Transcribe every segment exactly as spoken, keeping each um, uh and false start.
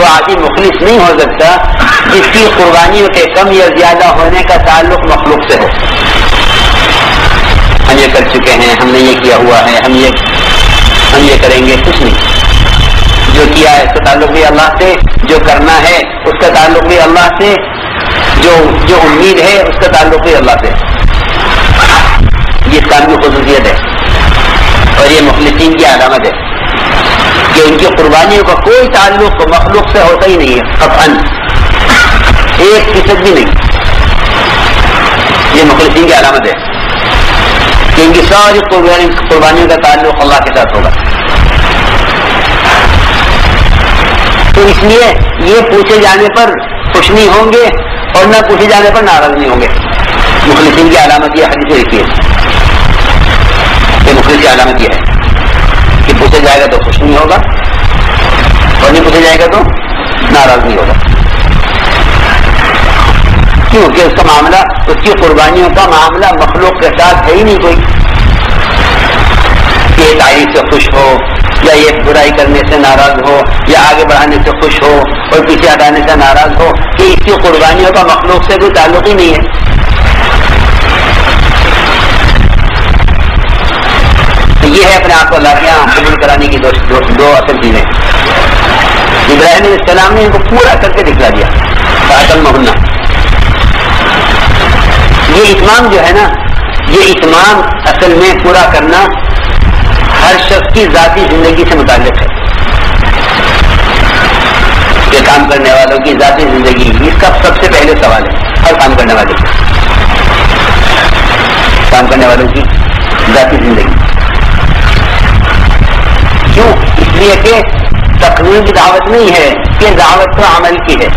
وہ آدمی مخلص نہیں ہو سکتا جس کی قربانیوں کے کم یا زیادہ ہونے کا تعلق مخلوق سے ہو. ہم یہ کر چکے ہیں, ہم نے یہ کیا ہوا ہے, ہم یہ ہم یہ کریں گے, کچھ نہیں. جو کیا ہے اس کا تعلق بھی اللہ سے, جو کرنا ہے اس کا تعلق بھی اللہ سے, جو جو امید ہے اس کا تعلق بھی اللہ سے. یہ اس کام کی خصوصیت ہے اور یہ مخلصین کی علامت ہے کہ ان کی قربانیوں کا کوئی تعلق مخلوق سے ہوتا ہی نہیں ہے, قطعاً ایک فیصد بھی نہیں. یہ مخلصین کی علامت ہے کہ ان کی ساری قربانیوں کا تعلق اللہ کے ساتھ ہوگا. تو اس لیے یہ پوچھے جانے پر خوش نہیں ہوں گے اور نہ پوچھے جانے پر ناراض نہیں ہوں گے. مخلصین کی علامت یہ حدیث لکھی ہے کہ مخلص کی علامت یہ ہے کہ پوچھا جائے گا تو خوش نہیں ہوگا اور نہیں پوچھا جائے گا تو ناراض نہیں ہوگا. کیونکہ اس کا معاملہ, اس کی قربانیوں کا معاملہ مخلوق کے ساتھ ہے ہی نہیں کوئی کہ یہ تعریف سے خوش ہو یا یہ برائی کرنے سے ناراض ہو یا آگے بڑھانے سے خوش ہو اور پیچھے ہٹانے سے ناراض ہو, کہ اس کی قربانیوں کا مخلوق سے کوئی تعلق ہی نہیں ہے. تو یہ ہے اپنے آپ کو اللہ کے یہاں قبول کرانے کی دو, دو, دو اصل چیزیں. ابراہیم علیہ السلام نے ان کو پورا کر کے دکھلا دیا. فاطم محنہ یہ اتمام جو ہے نا, یہ اتمام اصل میں پورا کرنا ہر شخص کی ذاتی زندگی سے متعلق ہے. یہ کام کرنے والوں کی ذاتی زندگی, اس کا سب سے پہلے سوال ہے ہر کام کرنے والے کی, کام کرنے والوں کی ذاتی زندگی. کیوں؟ اس لیے کہ تقریر کی دعوت نہیں ہے, کہ دعوت تو عمل کی ہے.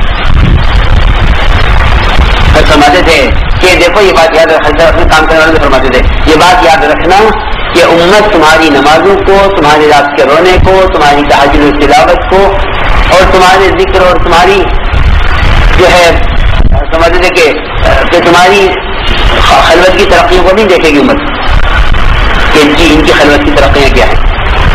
فرماتے تھے کہ دیکھو یہ بات یاد رکھنا, اپنے کام کرنے والے فرماتے تھے یہ بات یاد رکھنا کہ امت تمہاری نمازوں کو, تمہاری رات کے رونے کو, تمہاری تہجد و تلاوت کو اور تمہارے ذکر اور تمہاری جو ہے سمجھتے تھے کہ, کہ تمہاری خلوت کی ترقیوں کو نہیں دیکھے گی امت کہ ان کی ان کی خلوت کی ترقیاں کیا ہیں,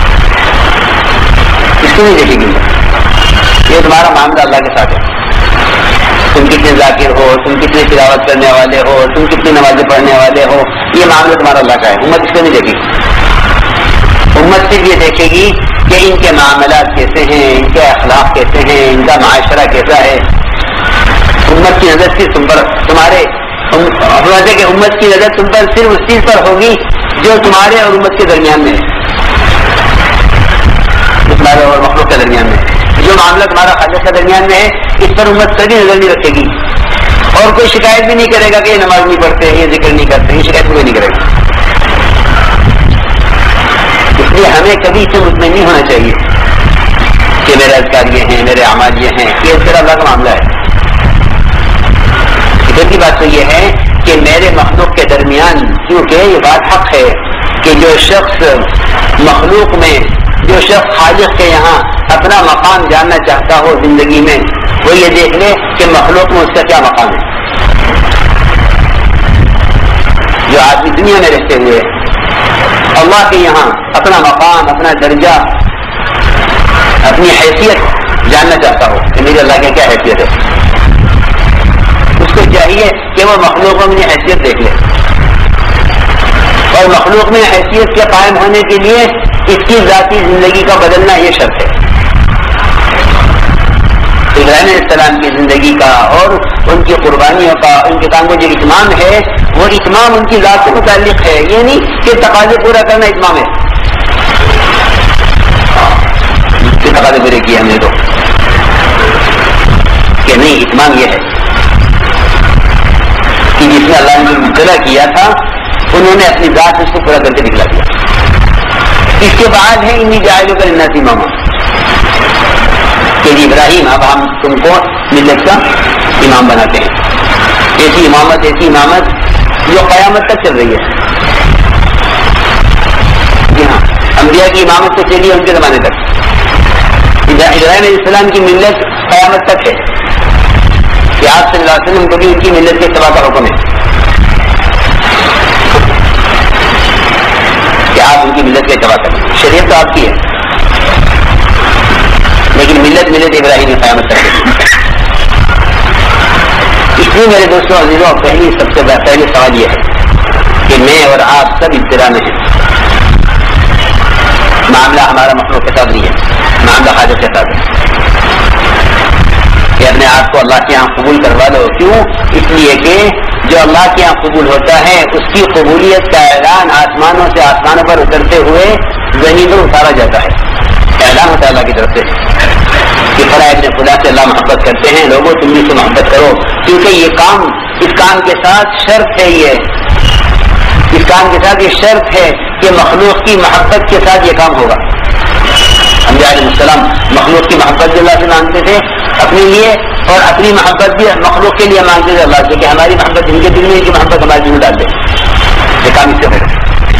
اس کو نہیں دیکھے گی امت. یہ تمہارا معاملہ اللہ کے ساتھ ہے. تم کتنے ذاکر ہو, تم کتنے تلاوت کرنے والے ہو, تم کتنی نمازیں پڑھنے والے ہو, یہ معاملہ تمہارا اللہ کا ہے. امت اس کو نہیں دیکھے گی. امت صرف یہ دیکھے گی کہ ان کے معاملات کیسے ہیں, ان کے اخلاق کیسے ہیں, ان کا معاشرہ کیسا ہے. امت کی نظر صرف تم پر, تمہارے فرماتے کہ امت کی نظر تم پر صرف اس چیز پر ہوگی جو تمہارے اور امت کے درمیان میں ہے, تمہارے اور مخلوق کے درمیان میں ہے. جو معاملہ تمہارا خالق کے درمیان میں ہے اس پر امت کبھی نظر نہیں رکھے گی اور کوئی شکایت بھی نہیں کرے گا کہ یہ نماز نہیں پڑھتے, یہ ذکر نہیں کرتے, یہ شکایت کوئی نہیں کرے گا. اس لیے ہمیں کبھی سے مطمئن نہیں ہونا چاہیے کہ میرے اذکار یہ ہیں, میرے اعمال یہ ہیں, یہ اس طرح اللہ کا معاملہ ہے. فکر کی بات تو یہ ہے کہ میرے مخلوق کے درمیان, کیونکہ یہ بات حق ہے کہ جو شخص مخلوق میں, جو شخص خالق کے یہاں اپنا مقام جاننا چاہتا ہو زندگی میں, وہ یہ دیکھ لے کہ مخلوق میں اس کا کیا مقام ہے. جو آدمی دنیا میں رہتے ہوئے اللہ کے یہاں اپنا مقام, اپنا درجہ, اپنی حیثیت جاننا چاہتا ہو کہ میری اللہ کی کیا حیثیت ہے, اس کو چاہیے کہ وہ مخلوق میں اپنی حیثیت دیکھ لے. اور مخلوق میں حیثیت کے قائم ہونے کے لیے اس کی ذاتی زندگی کا بدلنا یہ شرط ہے. ابراہیم علیہ السلام کی زندگی کا اور ان کی قربانیوں کا, ان کے کام کا جو اتمام ہے وہ اتمام ان کی ذات سے متعلق ہے. یہ نہیں کہ تقاضے پورا کرنا اتمام ہے کہ تقاضے پورے کیے ہم نے تو, کہ نہیں, اتمام یہ ہے کہ جس میں اللہ نے مبتلا کیا تھا انہوں نے اپنی ذات سے اس کو پورا کر کے دکھلا دیا. اس کے بعد ہے انی جاعلک للناس اماما, کہ جی ابراہیم اب ہم تم کو ملت کا امام بناتے ہیں. ایسی امامت, ایسی امامت جو قیامت تک چل رہی ہے. جی ہاں, انبیاء کی امامت تو چلی ہے ان کے زمانے تک. ابراہیم علیہ السلام کی ملت قیامت تک ہے کہ آپ صلی اللہ علیہ وسلم کو بھی ان کی ملت کے اتباع کا حکم ہے کہ آپ ان کی ملت کے اتباع کریں. شریعت تو آپ کی ہے لیکن ملت ملت ابراہیمی قیامت تک. اس لیے میرے دوستوں عزیزوں پہلی سب سے پہلے سوال یہ ہے کہ میں اور آپ سب ابتدا میں ہیں. معاملہ ہمارا مخلوق کے ساتھ نہیں ہے, معاملہ حاجت کے ساتھ ہے کہ اپنے آپ کو اللہ کے یہاں قبول کروا لو. کیوں؟ اس لیے کہ جو اللہ کے یہاں قبول ہوتا ہے اس کی قبولیت کا اعلان آسمانوں سے آسمانوں پر اترتے ہوئے زمین پر اتارا جاتا ہے. اعلان ہوتا ہے اللہ کی طرف سے کہ فلاں ابن خدا سے اللہ محبت کرتے ہیں, لوگوں تم بھی سے محبت کرو, کیونکہ یہ کام اس کام کے ساتھ شرط ہے, یہ اس کام کے ساتھ یہ شرط ہے کہ مخلوق کی محبت کے ساتھ یہ کام ہوگا. انبیاء علیہ السلام مخلوق کی محبت بھی اللہ سے مانگتے تھے اپنے لیے, اور اپنی محبت بھی مخلوق کے لیے مانگتے تھے اللہ سے کہ ہماری محبت ان کے دل میں, ان کی محبت ہمارے دل میں ڈال دے. یہ کام اس سے ہوگا.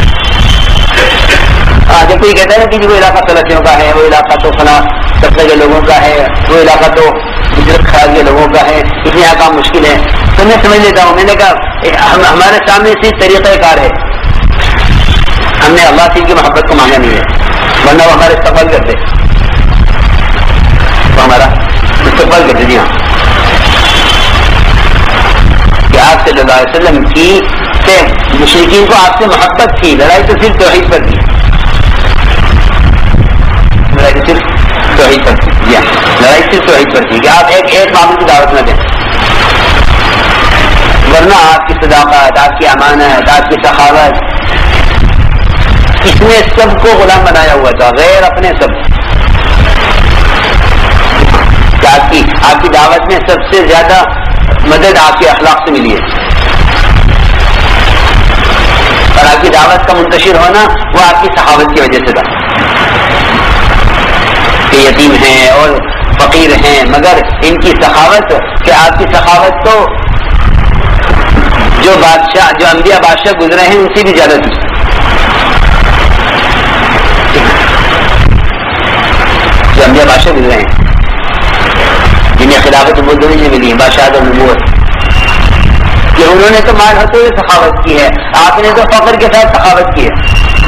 ہاں جب کوئی کہتا ہے کہ وہ علاقہ سلفیوں کا ہے, وہ علاقہ تو فلاں طبقے کے لوگوں کا ہے, وہ علاقہ تو ہجرت خیال کے لوگوں کا ہے, اس میں یہاں کام مشکل ہے, تو میں سمجھ لیتا ہوں. میں نے کہا ہم ہمارے سامنے سے طریقہ کار ہے, ہم نے اللہ سے کی محبت کو مانگا نہیں ہے, ورنہ وہ ہمارے استقبال کرتے, وہ ہمارا استقبال کرتے. جی ہاں, کہ آپ صلی اللہ علیہ وسلم کی سے مشرکین کو آپ سے محبت تھی, لڑائی تو صرف توحید پر تھی, لڑائی تو صرف توحید پر تھی. جی ہاں, لڑائی صرف توحید پر تھی کہ آپ ایک ایک معاملے کی دعوت نہ دیں, ورنہ آپ کی صداقت, آپ کی امانت, آپ کی سخاوت, اس نے سب کو غلام بنایا ہوا تھا, غیر اپنے سب. آپ کی آپ کی دعوت میں سب سے زیادہ مدد آپ کے اخلاق سے ملی ہے, اور آپ کی دعوت کا منتشر ہونا وہ آپ کی سخاوت کی وجہ سے تھا. کہ یتیم ہیں اور فقیر ہیں, مگر ان کی سخاوت, کہ آپ کی سخاوت تو جو بادشاہ جو انبیاء بادشاہ گزرے ہیں ان سے بھی زیادہ تھی. جو انبیاء بادشاہ گزرے ہیں جنہیں خلافت نبوت سے ملی ہے, بادشاہت اور نبوت, کہ انہوں نے تو مال ہوتے ہوئے سخاوت کی ہے, آپ نے تو فخر کے ساتھ سخاوت کی ہے.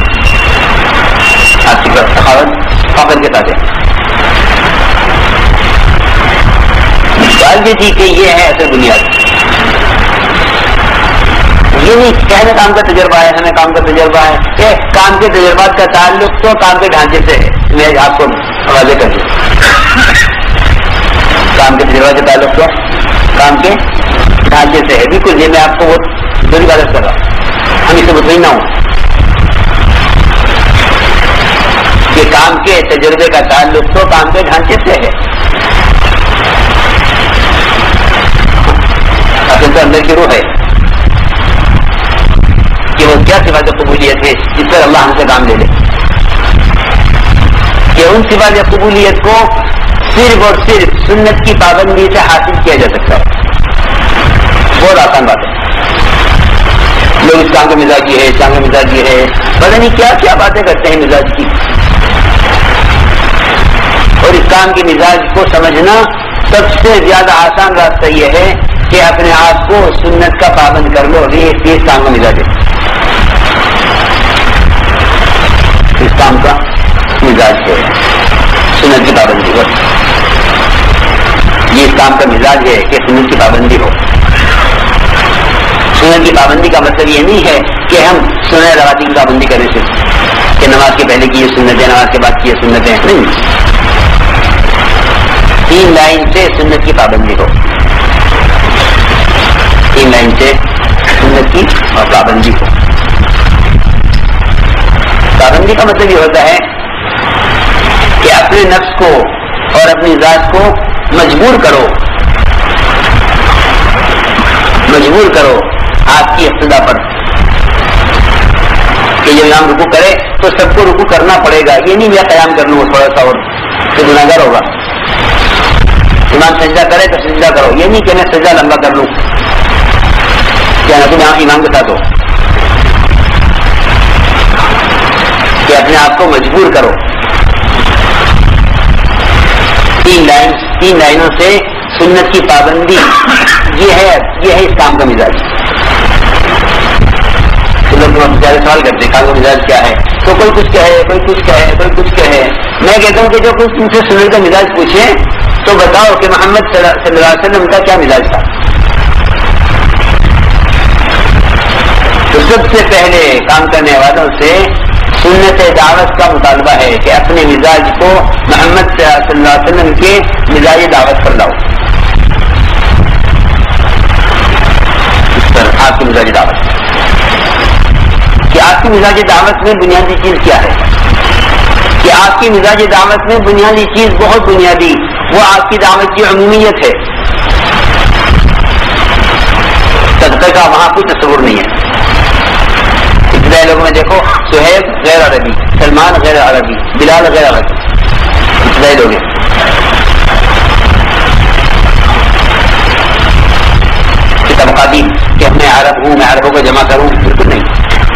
آپ کی سخاوت فخر کے ساتھ ہے. سوال یہ تھی کہ یہ ہے اصل بنیاد. یہ نہیں کہنے کام کا تجربہ ہے, ہمیں کام کا تجربہ ہے, کہ کام کے تجربات کا تعلق تو کام کے ڈھانچے سے ہے. میں آپ کو واضح کر دوں, کام کے تجربات کا تعلق تو کام کے ڈھانچے سے ہے. بالکل یہ میں آپ کو بہت بڑی بات کر رہا ہوں, ہم اسے مطمئن نہ ہوں کہ کام کے تجربے کا تعلق تو کام کے ڈھانچے سے ہے. اصل تو اندر کی روح ہے کہ وہ کیا صفات قبولیت ہے جس پر اللہ ہم سے کام لے لے, کہ ان صفات قبولیت کو صرف اور صرف سنت کی پابندی سے حاصل کیا جا سکتا ہے. بہت آسان بات ہے. لوگ اس کام کا مزاج یہ ہے, اس کام کا مزاج یہ ہے, پتہ نہیں کیا کیا باتیں کرتے ہیں مزاج کی, اور اس کام کے مزاج کو سمجھنا سب سے زیادہ آسان راستہ یہ ہے کہ اپنے آپ کو سنت کا پابند کر لو. یہ اس کام کا مزاج ہے, اس کام کا مزاج ہے سنت کی پابندی ہو. یہ اس کام کا مزاج ہے کہ سنت کی پابندی ہو. سنت کی پابندی کا مطلب یہ نہیں ہے کہ ہم سنت رواتب کی پابندی کریں صرف, کہ نماز کے پہلے کی یہ سنتیں, نماز کے بعد کی یہ سنتیں نہیں. تین لائن سے سنت کی پابندی ہو, تین لائن سے سنت کی اور پابندی ہو. پابندی کا مطلب یہ ہوتا ہے کہ اپنے نفس کو اور اپنی ذات کو مجبور کرو, مجبور کرو آپ کی اقتدا پر, کہ جب امام رکوع کرے تو سب کو رکوع کرنا پڑے گا. یہ نہیں میں قیام کر لوں تھوڑا سا اور تو گناہگار ہوگا. امام سجدہ کرے تو سجدہ کرو, یہ نہیں کہ میں سجدہ لمبا کر لوں, کیا نہ تم امام کے ساتھ ہو, کہ اپنے آپ کو مجبور کرو. تین لائن تین لائنوں سے سنت کی پابندی, یہ ہے یہ ہے اس کام کا مزاج. تو لوگ زیادہ سوال کرتے ہیں کام کا مزاج کیا ہے, تو کوئی کچھ کہے, کوئی کچھ کہے, کوئی کچھ کہے. میں کہتا ہوں کہ جو کچھ تم سے سنت کا مزاج پوچھے تو بتاؤ کہ محمد صلی اللہ علیہ وسلم کا کیا مزاج تھا؟ تو سب سے پہلے کام کرنے والوں سے سنت دعوت کا مطالبہ ہے کہ اپنے مزاج کو محمد صلی اللہ علیہ وسلم کے مزاج دعوت پر لاؤ. اس پر آپ کی مزاج دعوت کہ آپ کی مزاج دعوت میں بنیادی چیز کیا ہے؟ کہ آپ کی مزاج دعوت میں بنیادی چیز بہت بنیادی وہ آپ کی دعوت کی عمومیت ہے. صدقے کا وہاں کوئی تصور نہیں ہے. ابتدائی لوگوں میں دیکھو سہیب غیر عربی، سلمان غیر عربی، بلال غیر عربی، ابتدائی لوگ ہیں. کہ طبقاتی کہ میں عرب ہوں، میں عربوں کو جمع کروں، بالکل نہیں،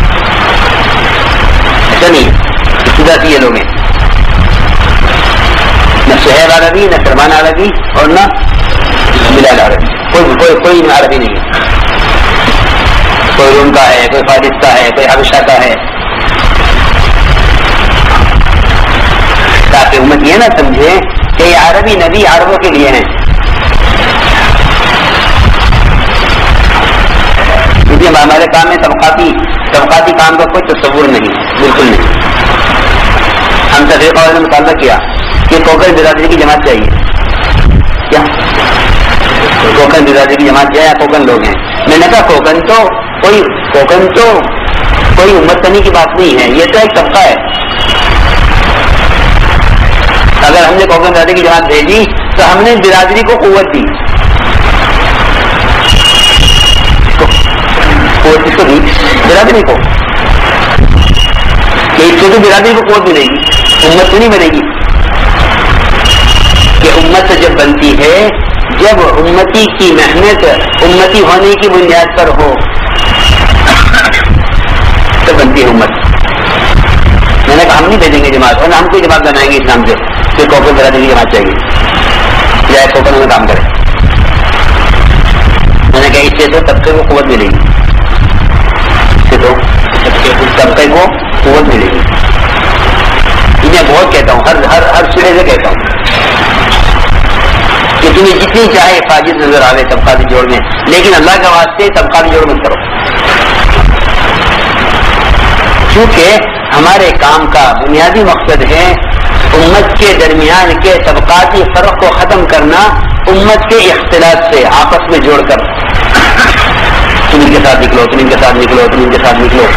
ایسا نہیں ہے. ابتدا سے یہ لوگ ہیں، نہ سہیب عربی، نہ سلمان عربی اور نہ بلال عربی، کوئی کوئی کوئی عربی نہیں ہے. کوئی روم کا ہے، کوئی فارس کا ہے، کوئی حبشہ کا ہے. تاکہ امت یہ نہ سمجھے کہ یہ عربی نبی عربوں کے لیے ہیں. کیونکہ ہمارے کام میں طبقاتی طبقاتی کام کا کوئی تصور نہیں، بالکل نہیں. ہم تفریق والوں نے مطالبہ کیا کہ کوکن برادری کی جماعت چاہیے. کیا کوکن برادری کی جماعت چاہیے؟ کوکن لوگ ہیں. میں نے کہا کوکن تو کوئی کوکن تو کوئی امت تنی کی بات نہیں ہے، یہ تو ایک طبقہ ہے. اگر ہم نے کوکن برادری کی جماعت بھیجی تو ہم نے برادری کو قوت دی. قوت کس کو دی؟ برادری کو. کہ اس کو تو برادری کو قوت ملے گی، امت تو نہیں بنے گی. کہ امت جب بنتی ہے جب امتی کی محنت امتی ہونے کی بنیاد پر ہو تو بنتی ہے امت. میں نے کہا ہم نہیں بھیجیں گے جماعت، اور ہم کوئی جماعت بنائیں گے اسلام سے پھر کوکن برادری کی جماعت چاہیے یا کوکن میں کام کرے. میں نے کہا اس سے تو طبقے کو قوت ملے گی، اس سے تو طبقے کو قوت ملے گی. انہیں بہت کہتا ہوں، ہر ہر ہر سرے سے کہتا ہوں کہ تمہیں جتنی چاہے حفاظت نظر آئے طبقاتی جوڑ میں، لیکن اللہ کے واسطے طبقاتی جوڑ مت کرو. کیونکہ ہمارے کام کا بنیادی مقصد ہے امت کے درمیان کے طبقاتی فرق کو ختم کرنا، امت کے اختلاف سے آپس میں جوڑ کر. تم ان کے ساتھ نکلو، تم ان کے ساتھ نکلو، تم ان کے ساتھ نکلو.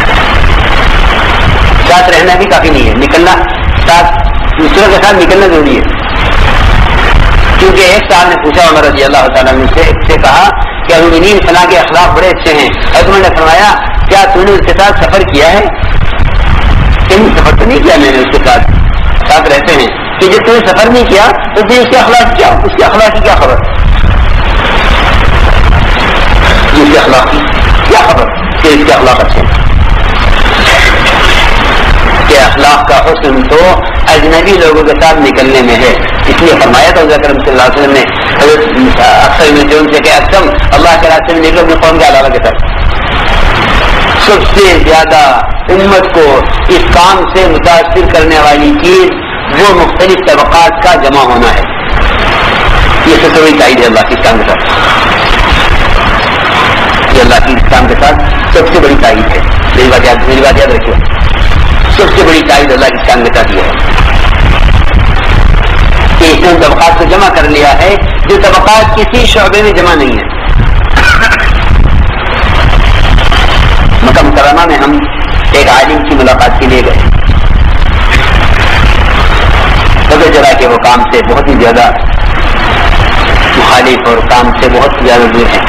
ساتھ رہنا بھی کافی نہیں ہے، نکلنا ساتھ دوسروں کے ساتھ نکلنا ضروری ہے. کیونکہ ایک صاحب نے پوچھا عمر رضی اللہ تعالیٰ عنہ سے سے کہا کہ مومنین فلاں کے اخلاق بڑے اچھے ہیں، اور تم نے فرمایا کیا تم نے اس کے ساتھ سفر کیا ہے؟ کہ سفر تو نہیں کیا میں نے اس کے ساتھ ساتھ رہتے ہیں. کہ جب تم نے سفر نہیں کیا تو پھر اس کے اخلاق کیا، اس کے اخلاق کی کیا خبر؟ اس کے اخلاق کی کیا خبر کہ اس کے اخلاق اچھے ہیں؟ کہ اخلاق کا حسن تو اجنبی لوگوں کے ساتھ نکلنے میں ہے. اس لیے فرمایا تھا حضرت اکرم صلی اللہ علیہ وسلم نے حضرت اکثر میں جو ان سے کہ اکثر اللہ کے راستے میں نکلو اپنے قوم کے علاوہ کے ساتھ. سب سے زیادہ امت کو اس کام سے متاثر کرنے والی چیز وہ مختلف طبقات کا جمع ہونا ہے. یہ سب سے بڑی تائید ہے اللہ کی اس کام کے ساتھ. یہ اللہ کی اس کام کے ساتھ سب سے بڑی تائید ہے. میری بات یاد میری بات یاد رکھیے، سب سے بڑی تائید اللہ کی اس کام کے ساتھ یہ ہے کہ اس نے ان طبقات کو جمع کر لیا ہے جو طبقات کسی شعبے میں جمع نہیں ہے. مکہ مکرمہ میں ہم ایک عالم کی ملاقات کے لیے گئے. پتہ چلا کہ وہ کام سے بہت ہی زیادہ مخالف اور کام سے بہت زیادہ دور ہیں،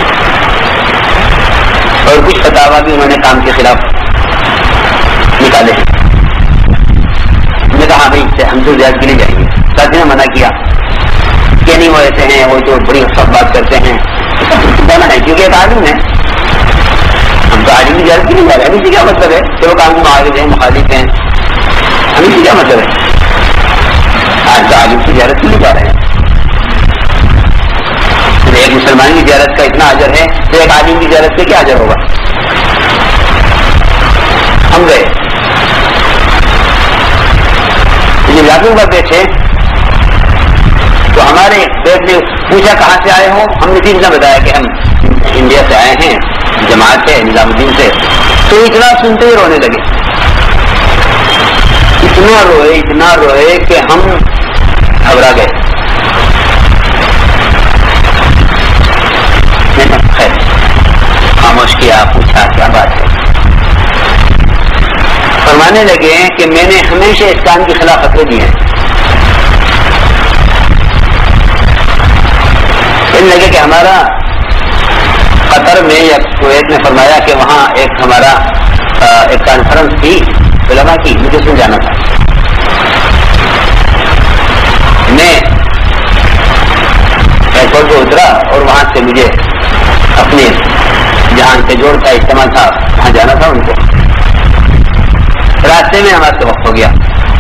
اور کچھ فتاوا بھی انہوں نے کام کے خلاف نکالے ہیں. ہم نے کہا بھائی ہم تو زیادہ کے لیے جائیں گے. ساتھی نے منع کیا کہ نہیں وہ ایسے ہیں، وہ جو بڑی سب بات کرتے ہیں جانا ہے کیونکہ ایک عالم ہے. ہم تو عالم کی زیادہ کے لیے جا رہے ہیں. اسی کیا مطلب ہے کہ وہ کام معاہد ہیں، مخالف ہیں. ہم اسی کیا مطلب ہے آج تو عالم کی زیارت کے لیے جا رہے ہیں. ایک مسلمان کی زیارت کا اتنا اجر ہے تو ایک عالم کی زیارت سے کیا اجر ہوگا؟ ہم گئے جب یادوں پر بیٹھے تو تو ہمارے بیٹ نے پوچھا کہاں سے آئے ہو، ہم نے بھی اتنا بتایا کہ ہم انڈیا سے آئے ہیں، جماعت ہے نظام الدین سے. تو اتنا سنتے ہی رونے لگے، اتنا روئے اتنا روئے کہ ہم گھبرا گئے. میں نے خیر خاموش کیا، پوچھا کیا بات ہے. فرمانے لگے کہ میں نے ہمیشہ اس کام کے خلاف خطرے دیے ہیں. ان لگے کہ ہمارا قطر میں یا کویت میں فرمایا کہ وہاں ایک ہمارا ایک کانفرنس تھی علماء کی، مجھے اس میں جانا تھا. میں ایئرپورٹ پہ اترا اور وہاں سے مجھے اپنے جہاں سے جوڑ کا اجتماع تھا وہاں جانا تھا. ان کو راستے میں نماز کا وقت ہو گیا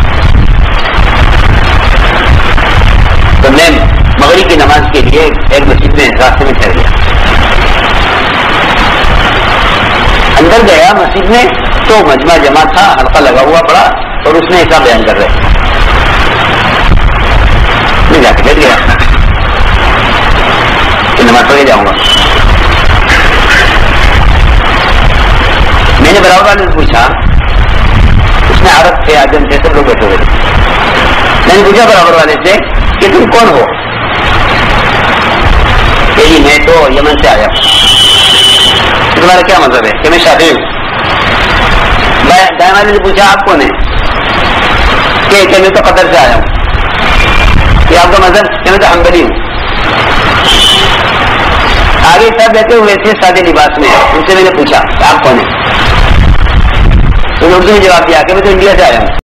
تو میں مغرب کی نماز کے لیے ایک مسجد میں راستے میں ٹھہر گیا. اندر گیا مسجد میں تو مجمع جمع تھا، حلقہ لگا ہوا پڑا اور اس میں ایسا بیان کر رہے. میں جا کے بیٹھ گیا کہ نماز پڑھ کے جاؤں گا. میں نے برابر والے سے پوچھا، اس میں عرب تھے، آدم تھے، سب لوگ بیٹھے ہوئے تھے. میں نے پوچھا برابر والے سے کہ تم کون ہو؟ کہ جی میں تو یمن سے آیا ہوں. تمہارا کیا مطلب ہے؟ کہ میں شافعی ہوں. دائیں والے سے پوچھا آپ کون ہیں؟ کہ میں تو قطر سے آیا ہوں. کہ آپ کا مذہب؟ کہ میں تو حنبلی ہوں. آگے سب بیٹھے ہوئے تھے سادے لباس میں، ان سے میں نے پوچھا کہ آپ کون ہیں؟ تو اردو میں جواب دیا کہ میں تو انڈیا سے آیا ہوں.